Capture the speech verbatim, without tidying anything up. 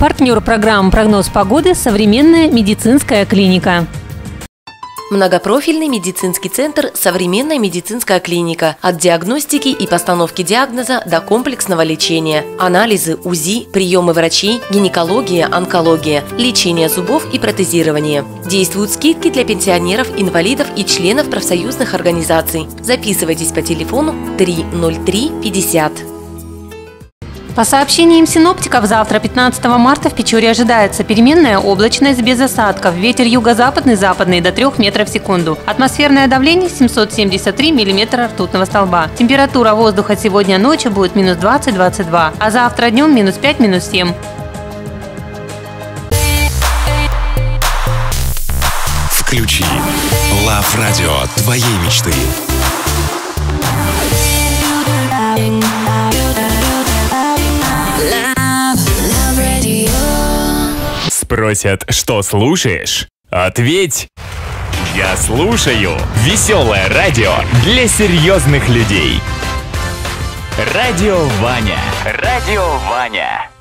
Партнер программы «Прогноз погоды» – современная медицинская клиника. Многопрофильный медицинский центр «Современная медицинская клиника». От диагностики и постановки диагноза до комплексного лечения. Анализы, УЗИ, приемы врачей, гинекология, онкология, лечение зубов и протезирование. Действуют скидки для пенсионеров, инвалидов и членов профсоюзных организаций. Записывайтесь по телефону три ноль три пятьдесят. По сообщениям синоптиков, завтра, пятнадцатого марта, в Печоре ожидается переменная облачность без осадков, ветер юго-западный, западный до трёх метров в секунду. Атмосферное давление семьсот семьдесят три миллиметра ртутного столба. Температура воздуха сегодня ночью будет минус двадцать — двадцать два, а завтра днем минус пять — минус семь. Включи Love Radio твоей мечты. Спросят, что слушаешь? Ответь! Я слушаю веселое радио для серьезных людей. Радио Ваня. Радио Ваня.